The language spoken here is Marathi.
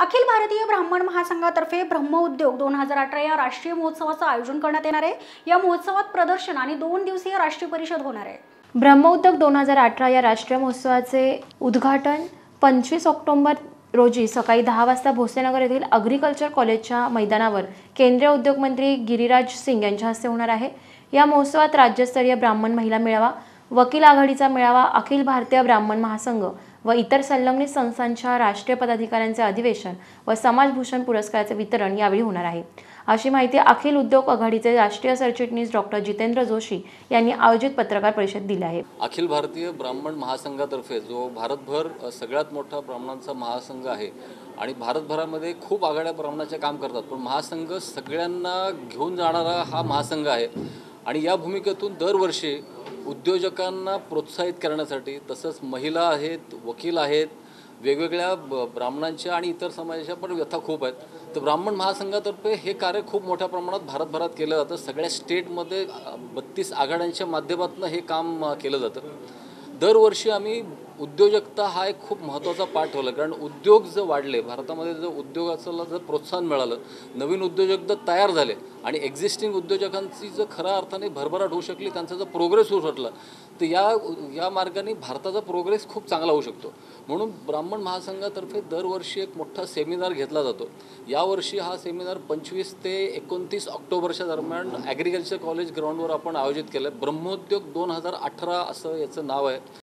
अखिल भारतीय ब्राह्मण महासंघातर्फे ब्रह्मउद्योग 2018 या राष्ट्रीय महोत्सवाचं आयोजन करण्यात येणार आहे। या महोत्सवात प्रदर्शन आणि 2 दिवसीय राष्ट्रीय परिषद होणार आहे। ब्रह्मउद्योग 2018 या राष्ट्रीय महोत्सवाचे उद्घाटन 25 ऑक्टोबर रोजी सकाळी 10 वाजता भोसलेनगर येथील अग्रिकल्चर कॉलेजच्या मैदानावर केंद्रीय उद्योग मंत्री गिरिराज सिंग यांच्या हस्ते होणार आहे। या महोत्सवात राज्यस्तरीय ब्राह्मण महिला मेळावा, वकील आघाडीचा मेळावा, अखिल भारतीय ब्राह्मण महासंघ व इतर संलग्नित संस्थांच्या राष्ट्रीय पदाधिकाऱ्यांचे अधिवेशन व समाजभूषण पुरस्काराचे वितरण यावेळी होणार आहे, अशी माहिती अखिल उद्योग आघाडीचे राष्ट्रीय सरचिटणीस डॉक्टर जितेंद्र जोशी यांनी आयोजित पत्रकार परिषदेत दिले आहे। अखिल भारतीय ब्राह्मण महासंघातर्फे जो भारतभर सगळ्यात मोठा ब्राह्मणांचा महासंघ आहे आणि भारतभरामध्ये खूप आघाड्या ब्राह्मणाचे काम करतात, पण महासंघ सगळ्यांना घेऊन जाणारा हा महासंघ आहे आणि या भूमिकेतून दरवर्षी उद्योजकांना प्रोत्साहित करण्यासाठी तसंच महिला आहेत, वकील आहेत, वेगवेगळ्या ब्राह्मणांच्या आणि इतर समाजाच्या पण व्यथा खूप आहेत, तर ब्राह्मण महासंघातर्फे हे कार्य खूप मोठ्या प्रमाणात भारतभरात केलं जातं। सगळ्या स्टेटमध्ये 32 आघाड्यांच्या माध्यमातून हे काम केलं जातं। दरवर्षी आम्ही उद्योजकता हा एक खूप महत्त्वाचा पाठ ठेवला, कारण उद्योग जर वाढले, भारतामध्ये जर उद्योगाला जर प्रोत्साहन मिळालं, नवीन उद्योजक जर तयार झाले आणि एक्झिस्टिंग उद्योजकांची जर खऱ्या अर्थाने भरभराट होऊ शकली, त्यांचा जर प्रोग्रेस होऊ शकला, तर या मार्गाने भारताचा प्रोग्रेस खूप चांगला होऊ शकतो। म्हणून ब्राह्मण महासंघातर्फे दरवर्षी एक मोठा सेमिनार घेतला जातो। यावर्षी हा सेमिनार 25 ते 29 ऑक्टोबरच्या दरम्यान ॲग्रिकल्चर कॉलेज ग्राउंडवर आपण आयोजित केलं आहे। ब्रह्मोद्योग 2018 असं याचं नाव आहे।